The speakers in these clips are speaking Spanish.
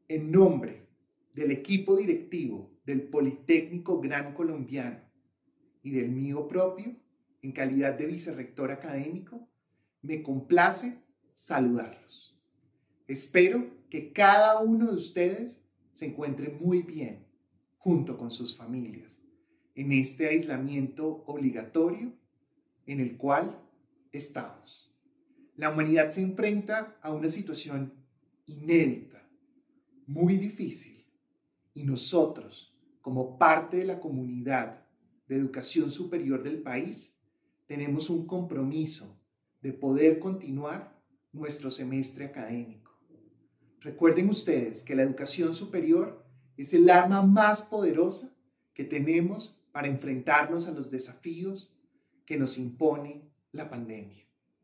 En nombre del equipo directivo del Politécnico Gran Colombiano y del mío propio, en calidad de vicerrector académico, me complace saludarlos. Espero que cada uno de ustedes se encuentre muy bien junto con sus familias en este aislamiento obligatorio en el cual estamos. La humanidad se enfrenta a una situación inédita, muy difícil, y nosotros, como parte de la comunidad de educación superior del país, tenemos un compromiso de poder continuar nuestro semestre académico. Recuerden ustedes que la educación superior es el arma más poderosa que tenemos para enfrentarnos a los desafíos que nos impone la pandemia.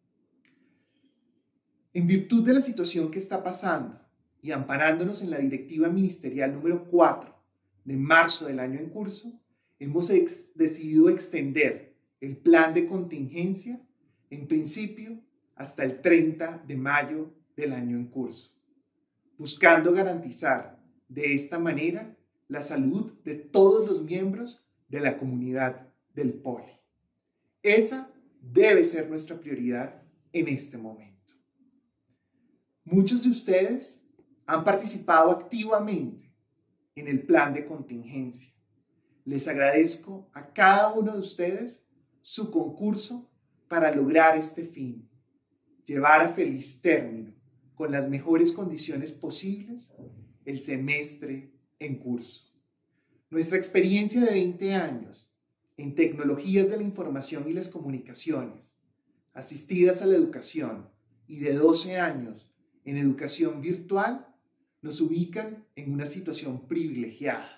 En virtud de la situación que está pasando y amparándonos en la Directiva Ministerial número 4 de marzo del año en curso, hemos decidido extender el plan de contingencia en principio hasta el 30 de mayo del año en curso, buscando garantizar de esta manera la salud de todos los miembros de la comunidad del Poli. Esa debe ser nuestra prioridad en este momento. Muchos de ustedes han participado activamente en el plan de contingencia. Les agradezco a cada uno de ustedes su concurso para lograr este fin, llevar a feliz término, con las mejores condiciones posibles, el semestre en curso. Nuestra experiencia de 20 años en tecnologías de la información y las comunicaciones, asistidas a la educación, y de 12 años en educación virtual, nos ubican en una situación privilegiada.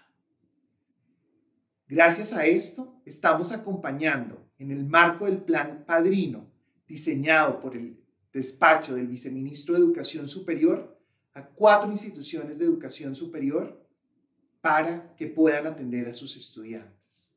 Gracias a esto, estamos acompañando en el marco del Plan Padrino, diseñado por el despacho del Viceministro de Educación Superior, a 4 instituciones de educación superior para que puedan atender a sus estudiantes.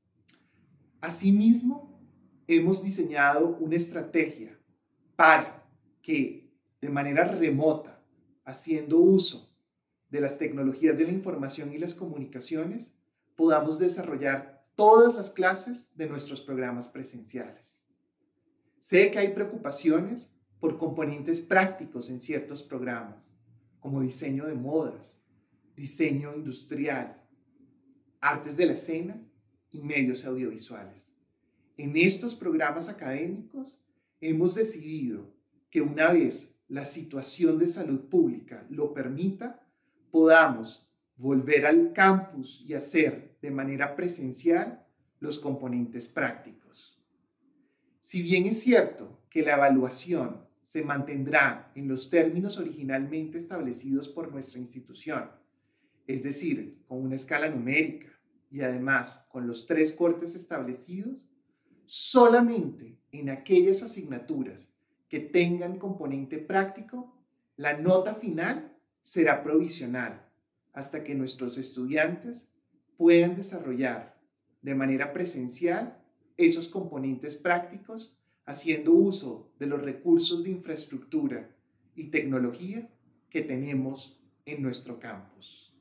Asimismo, hemos diseñado una estrategia para que, de manera remota, haciendo uso de las tecnologías de la información y las comunicaciones, podamos desarrollar todas las clases de nuestros programas presenciales. Sé que hay preocupaciones por componentes prácticos en ciertos programas, como diseño de modas, diseño industrial, artes de la escena y medios audiovisuales. En estos programas académicos hemos decidido que una vez la situación de salud pública lo permita, podamos volver al campus y hacer de manera presencial los componentes prácticos. Si bien es cierto que la evaluación se mantendrá en los términos originalmente establecidos por nuestra institución, es decir, con una escala numérica y además con los 3 cortes establecidos, solamente en aquellas asignaturas que tengan componente práctico, la nota final será provisional hasta que nuestros estudiantes puedan desarrollar de manera presencial esos componentes prácticos, haciendo uso de los recursos de infraestructura y tecnología que tenemos en nuestro campus.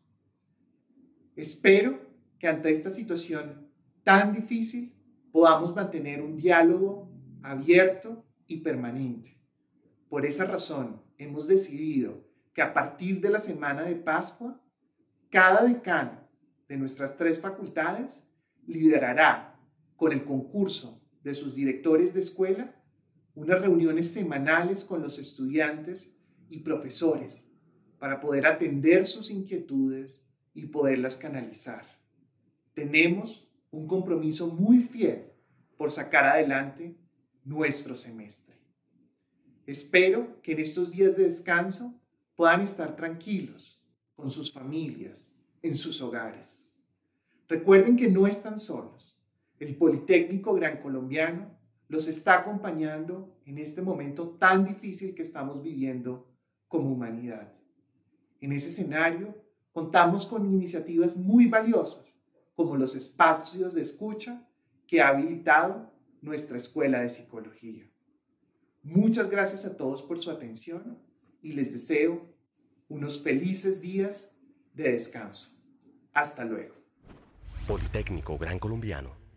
Espero que ante esta situación tan difícil podamos mantener un diálogo abierto y permanente. Por esa razón, hemos decidido que a partir de la semana de Pascua, cada decano de nuestras 3 facultades liderará, con el concurso de sus directores de escuela, unas reuniones semanales con los estudiantes y profesores para poder atender sus inquietudes y poderlas canalizar. Tenemos un compromiso muy fiel por sacar adelante nuestro semestre. Espero que en estos días de descanso puedan estar tranquilos con sus familias, en sus hogares. Recuerden que no están solos. El Politécnico Gran Colombiano los está acompañando en este momento tan difícil que estamos viviendo como humanidad. En ese escenario, contamos con iniciativas muy valiosas, como los espacios de escucha que ha habilitado nuestra Escuela de Psicología. Muchas gracias a todos por su atención y les deseo unos felices días de descanso. Hasta luego. Politécnico Gran Colombiano.